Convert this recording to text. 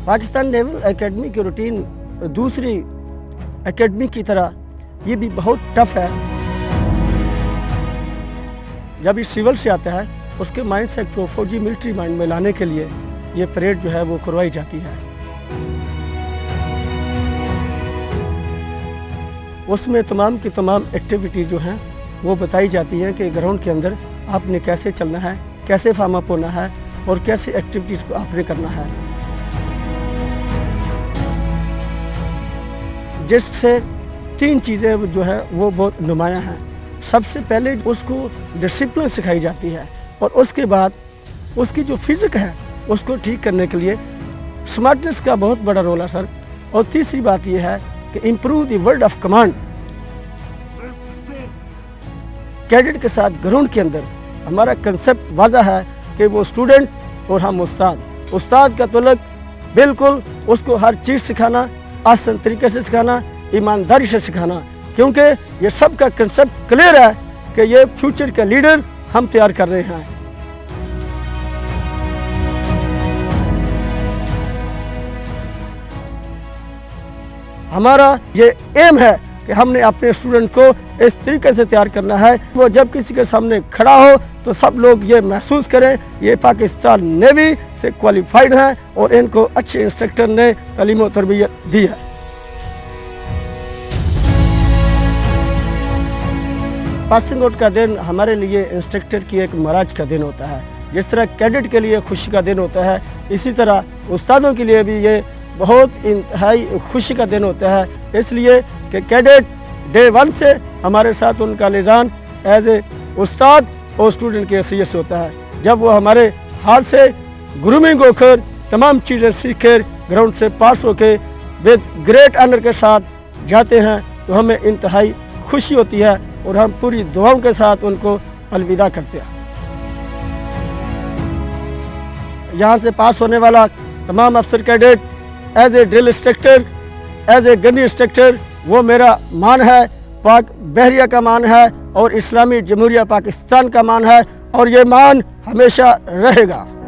Pakistan naval academy की routine दूसरी academy की तरह ये भी बहुत टफ है। जब ये सिविल से आता है उसके माइंड सेट को फौजी मिलिट्री माइंड में लाने के लिए ये परेड जो है वो करवाई जाती है। उसमें तमाम की तमाम एक्टिविटी जो हैं वो बताई जाती हैं कि ग्राउंड के अंदर आपने कैसे चलना है, कैसे फार्म अप होना है और कैसे एक्टिविटीज़ को आपने करना है, जिससे तीन चीज़ें जो है वो बहुत नुमायाँ हैं। सबसे पहले उसको डिसिप्लिन सिखाई जाती है और उसके बाद उसकी जो फिजिक है उसको ठीक करने के लिए स्मार्टनेस का बहुत बड़ा रोल है सर। और तीसरी बात यह है कि improve the word of command. Cadet के साथ ग्राउंड के अंदर हमारा कंसेप्ट वाज़ा है कि वो स्टूडेंट और हम उस्ताद का तल्लुक बिल्कुल उसको हर चीज़ सिखाना, आसान तरीके से सिखाना, ईमानदारी से सिखाना, क्योंकि ये सब का कंसेप्ट क्लियर है कि ये फ्यूचर के लीडर हम तैयार कर रहे हैं। हमारा ये एम है कि हमने अपने स्टूडेंट को इस तरीके से तैयार करना है वो जब किसी के सामने खड़ा हो तो सब लोग ये महसूस करें ये पाकिस्तान नेवी से क्वालिफाइड हैं और इनको अच्छे इंस्ट्रक्टर ने तालीम और तरबियत दी है। पासिंग आउट का दिन हमारे लिए इंस्ट्रक्टर की एक मराज का दिन होता है। जिस तरह कैडेट के लिए खुशी का दिन होता है, इसी तरह उस्तादों के लिए भी ये बहुत इंतहाई खुशी का दिन होता है, इसलिए कि कैडेट डे 1 से हमारे साथ उनका लिजान एज ए उस्ताद और स्टूडेंट की हैसियत से होता है। जब वो हमारे हाथ से ग्रूमिंग होकर तमाम चीज़ें सीख कर ग्राउंड से पास होकर विद ग्रेट ऑनर के साथ जाते हैं तो हमें इंतहाई खुशी होती है और हम पूरी दुआओं के साथ उनको अलविदा करते हैं। यहाँ से पास होने वाला तमाम अफसर cadet as a drill instructor, as a gun instructor वो मेरा मान है, पाक बहरिया का मान है और इस्लामी जमहूरिया पाकिस्तान का मान है और ये मान हमेशा रहेगा।